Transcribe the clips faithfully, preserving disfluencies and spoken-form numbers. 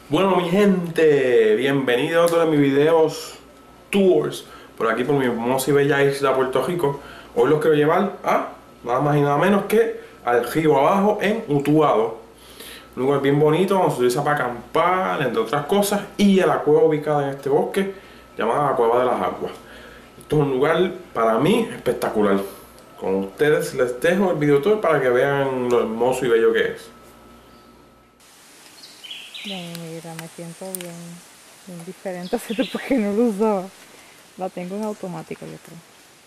Bueno, mi gente, bienvenidos a otro de mis videos tours por aquí por mi hermosa y bella isla Puerto Rico. Hoy los quiero llevar a nada más y nada menos que al río abajo en Utuado, un lugar bien bonito donde se utiliza para acampar, entre otras cosas, y a la cueva ubicada en este bosque llamada la Cueva de las Aguas. Esto es un lugar para mí espectacular. Con ustedes les dejo el video tour para que vean lo hermoso y bello que es. Bien, mira, me siento bien, bien diferente hace tiempo que no lo usaba. La tengo en automático, yo creo.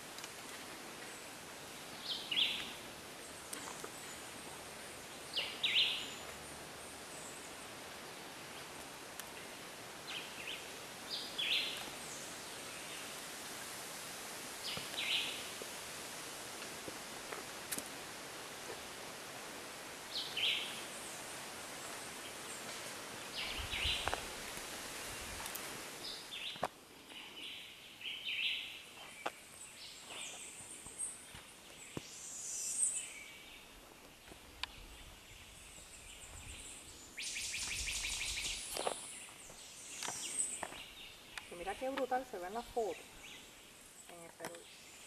Mira qué brutal se ve en la foto, en el celular.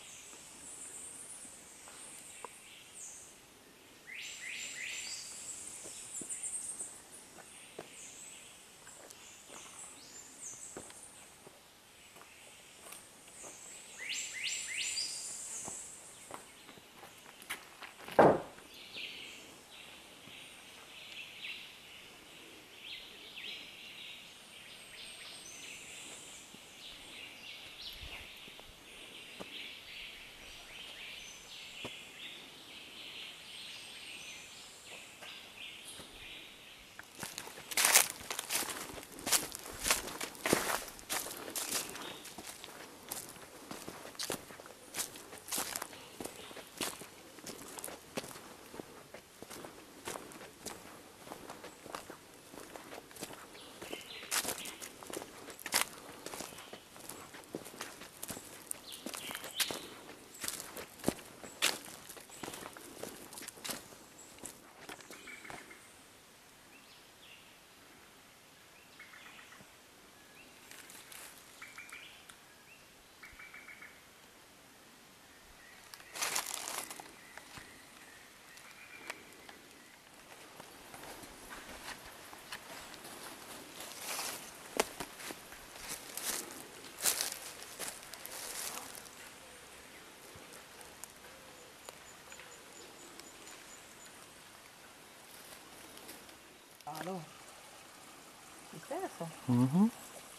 Claro. ¿Viste eso? Uh-huh.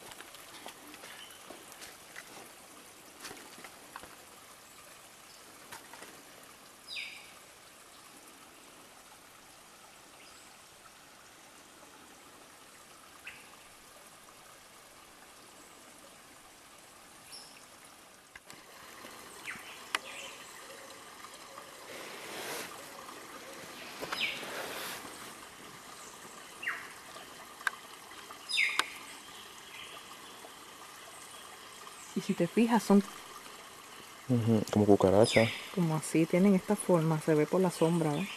Y si te fijas, son Uh-huh. Como cucaracha. como así, tienen esta forma, se ve por la sombra, ¿ves?